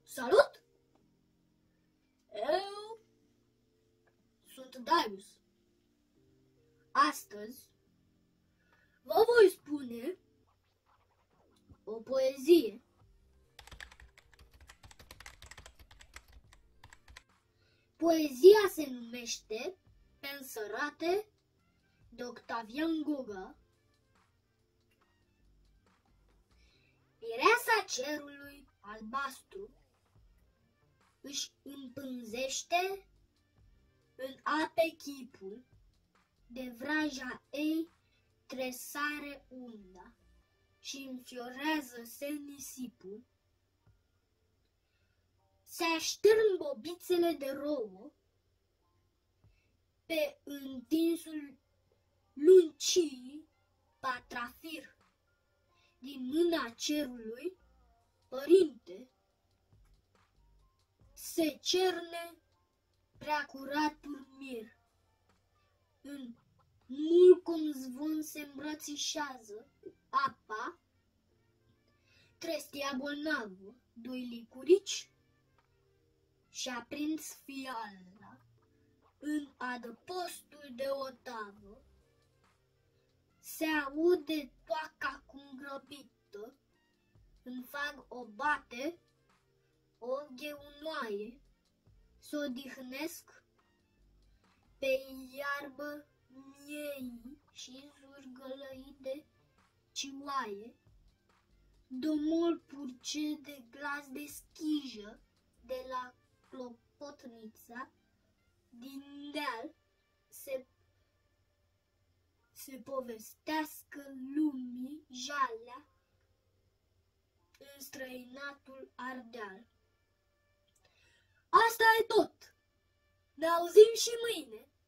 Salut! Eu sunt Darius. Astăzi vă voi spune o poezie. Poezia se numește Însărate de Octavian Goga. Mireasa cerului albastru își împânzește în ape chipul, de vraja ei tresare unda și înfiorează-se nisipul. Se aștârn bobițele de rouă pe întinsul luncii patrafir din mâna cerului, părinte. Se cerne preacuratul mir, în mulcom zvon se îmbrățișează cu apa, trestia bolnavă, doi licurici și-a prins fiala în adăpostul de o tavă. Se aude toaca cum grăbită, în fag o bate, o gheunoaie, s-o odihnesc pe iarbă miei și zurgălăi de cioaie, domol purce de glas de schijă de la clopotnița din deal se povestească lumii jalea în străinatul Ardeal. Asta e tot! Ne auzim și mâine!